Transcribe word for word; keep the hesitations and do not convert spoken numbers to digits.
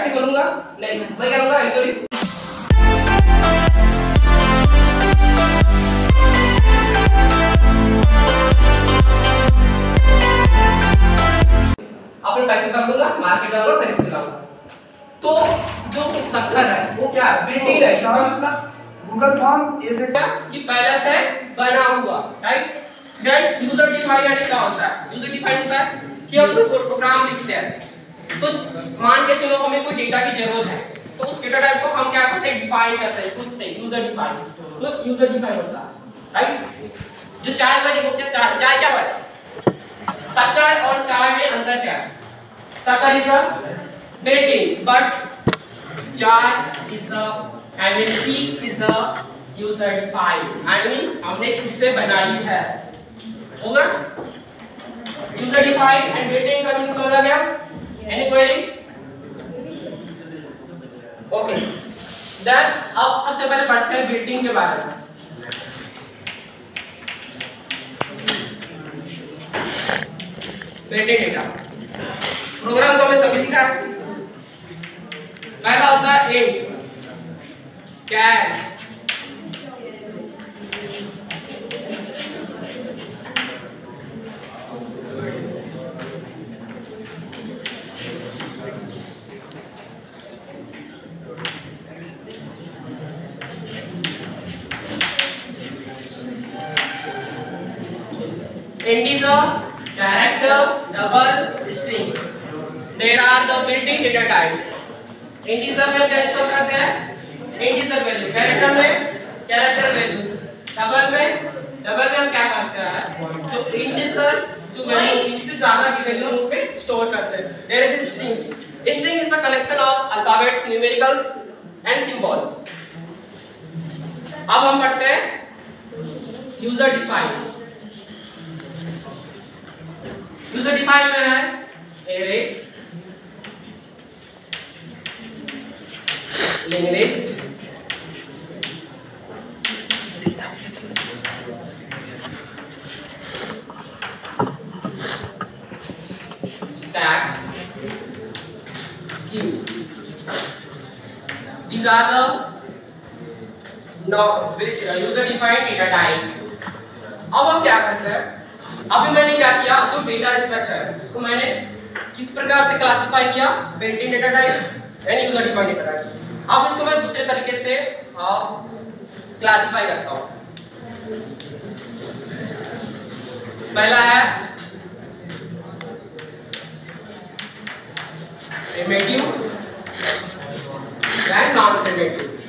Directly बोलूंगा नहीं, मैं क्या करूंगा एक्चुअली अपने पैसे कर लूंगा, मार्केट जाऊंगा, खरीद के लाऊंगा। तो जो शक्कर है वो क्या है? बिल्डिंग है। इसका मतलब गूगल फॉर्म ऐसे कि पहले से बना हुआ, राइट? देन यूजर डिफाइन यानी क्या होता है? यूजर डिफाइन होता है कि हम कोई प्रोग्राम लिखते हैं, तो मान के चलो हमें कोई डेटा की जरूरत है, तो उस डेटा टाइप को हम क्या करते हैं? डिफाइन करते हैं खुद से, यूजर डिफाइन। तो यूजर डिफाइन होता है, राइट? जो चाय बनी वो क्या चाय चाय क्या है? शक्कर और चाय में अंतर क्या है? Shakkar is a built-in, but chai is the I mean tea is the user defined. I mean हमने खुद से बनाई है, होगा? User defined and built-in का मीनिंग समझ आ गया? Any query? Okay. Then अब सबसे पहले पढ़ते हैं built-in के बारे में। built-in डेटा प्रोग्राम तो हमें सभी लिखा है। पहला होता है int char int is a character double string. There are the built-in data types. Integer में क्या स्टोर करते हैं? Integer value. कैरेक्टर में कैरेक्टर वैल्यूज। डबल में डबल में हम क्या करते हैं? जो इंटीजर जो वैल्यू इससे ज्यादा की वैल्यू हम उसमें स्टोर करते हैं। There is string. String is the collection of alphabets, numericals and symbol. अब हम पढ़ते हैं यूजर डिफाइन। यूजर डिफाइन में है array, link list, stack, queue. These are the user defined data type. अब हम क्या करते हैं? अभी मैंने क्या किया? जो डेटा स्ट्रक्चर है उसको मैंने किस प्रकार से क्लासिफाई किया? built-in data type and user defined data type. अब इसको मैं दूसरे तरीके से क्लासिफाई करता हूँ। पहला है प्रिमिटिव एंड नॉन प्रिमिटिव।